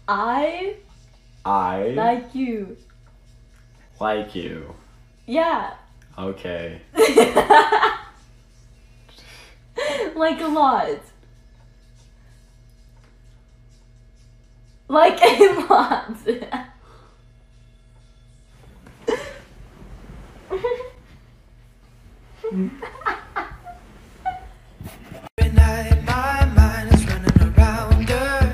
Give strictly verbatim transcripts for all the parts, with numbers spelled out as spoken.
I I like you. like you. Yeah. Okay. Like a lot. Like a lot. Every night my mind is running around her.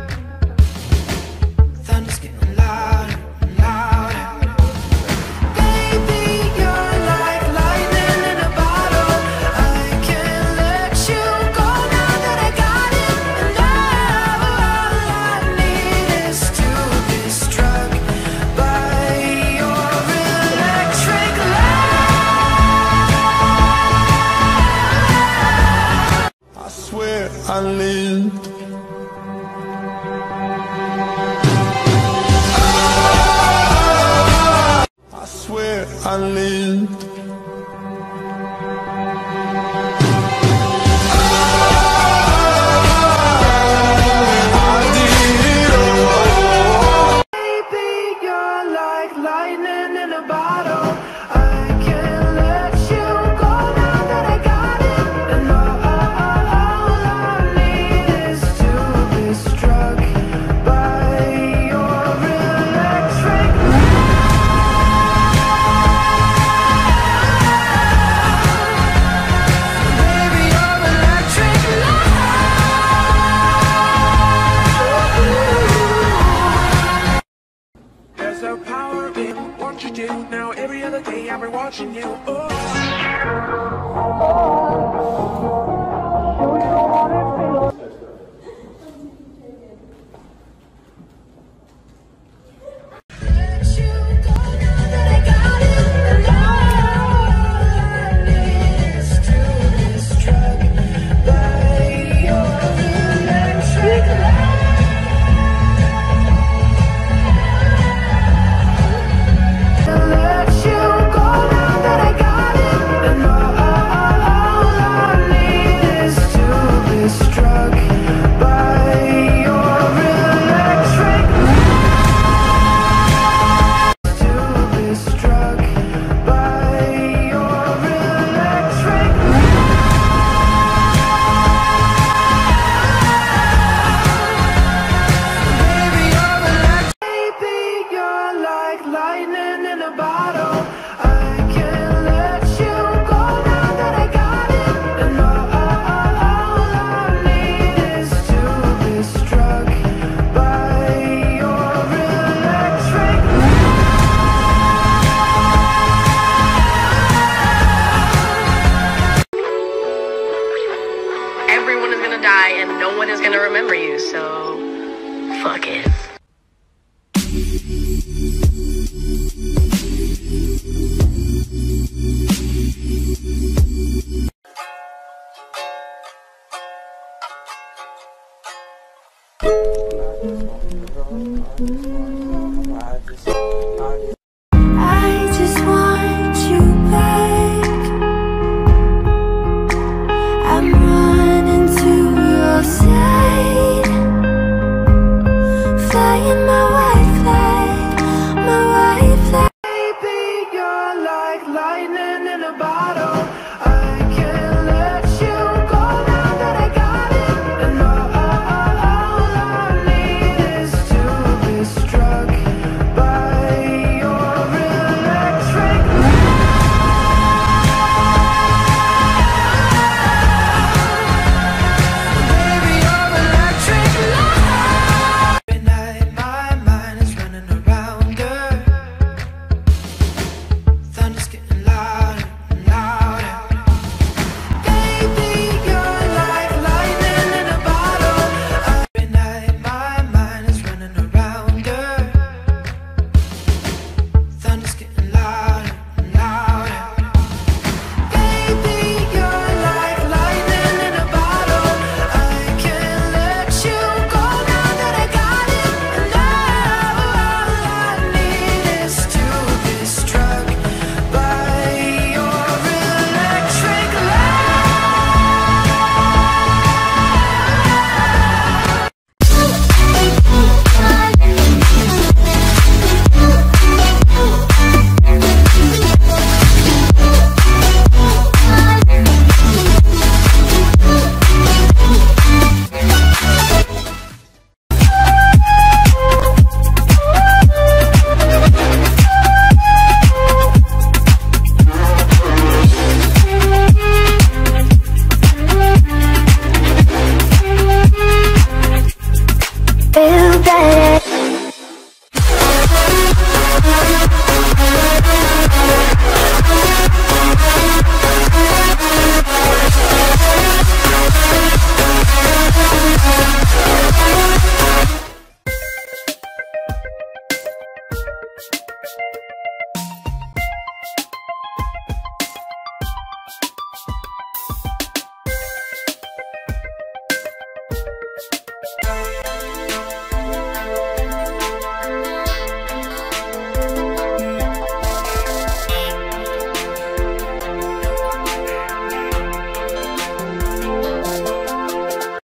Thunder's getting louder and louder. Baby, you're like lightning in a bottle. I can't let you go now that I got it. And now all I need is to be struck by your electric light. I swear I lived. I swear I lived. I did it all. Baby, you're like lightning in a bottle. I can't let you go now that I got it. And all, all I need is to be struck by your electric light. Baby, your electric light. There's no power in what you do. Now every other day I've been watching you. Oh.